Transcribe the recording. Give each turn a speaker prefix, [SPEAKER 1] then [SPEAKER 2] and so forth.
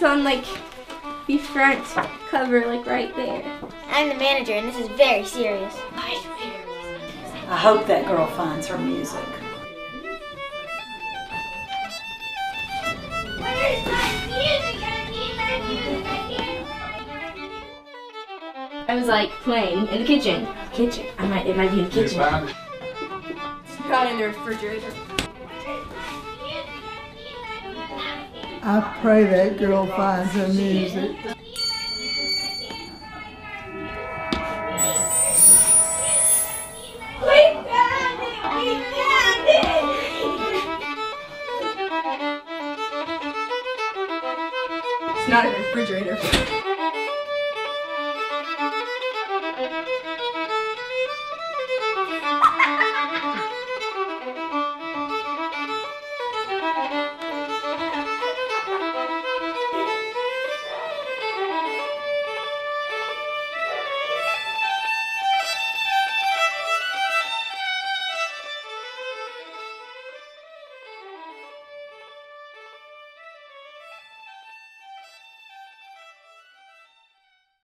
[SPEAKER 1] it's on like the front cover, like right there.
[SPEAKER 2] I'm the manager, and this is very serious.
[SPEAKER 3] I hope that girl finds her music.
[SPEAKER 2] Where's my music? I need my music.
[SPEAKER 1] I was like playing in the kitchen. It might be in the kitchen. It's not in the refrigerator.
[SPEAKER 4] I pray that girl finds her music.
[SPEAKER 1] It's not in the refrigerator.